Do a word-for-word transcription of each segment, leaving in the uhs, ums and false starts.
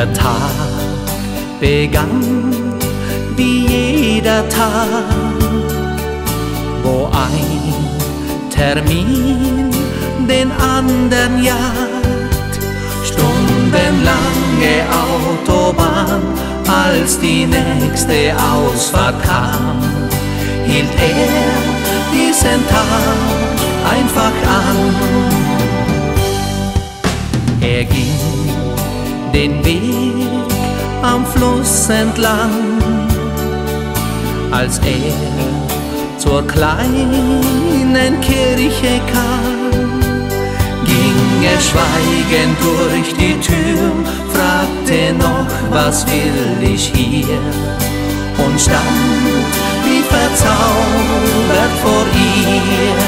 Der Tag begann wie jeder Tag, wo ein Termin den anderen jagt. Stundenlange Autobahn, als die nächste Ausfahrt kam, hielt er diesen Tag einfach an. Er ging den Weg am Fluss entlang, als er zur kleinen Kirche kam, ging er schweigend durch die Tür, fragte noch, was will ich hier, und stand wie verzaubert vor ihr.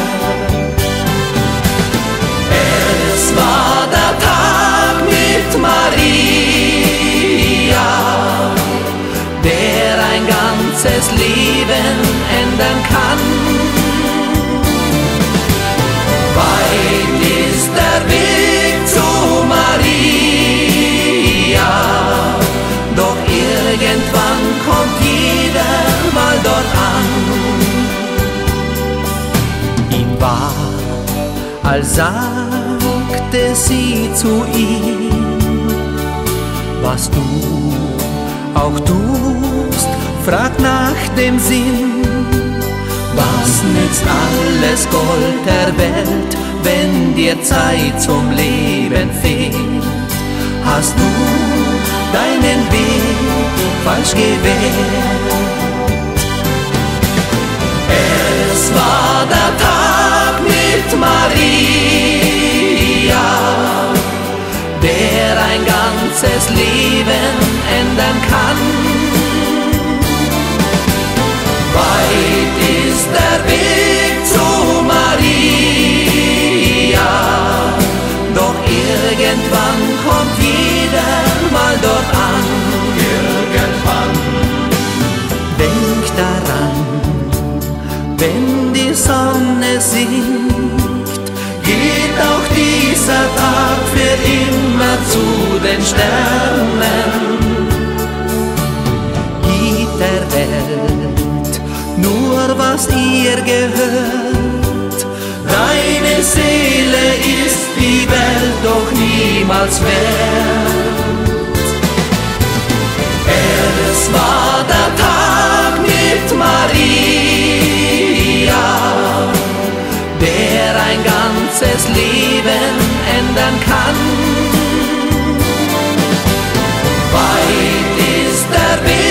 Es war der Tag mit Maria, der ein ganzes Leben ändern kann. Weit ist der Weg zu Maria, doch irgendwann kommt jeder mal dort an. Ihm war, als sagte sie zu ihm: Was du auch tust, frag nach dem Sinn. Was nützt alles Gold der Welt, wenn dir Zeit zum Leben fehlt? Hast du deinen Weg falsch gewählt? Es war der Tag mit Maria, der ein ganzes Leben ändern kann. Weit ist der Weg zu Maria, doch irgendwann kommt jeder mal dort an. Irgendwann. Denk daran, wenn die Sonne sinkt, geht auch dieser Tag für immer zu den Sternen. Gib der Welt nur, was ihr gehört. Deine Seele ist die Welt doch niemals wert. Es war der Tag mit Maria, der ein ganzes Leben ändern kann. Weit ist der Weg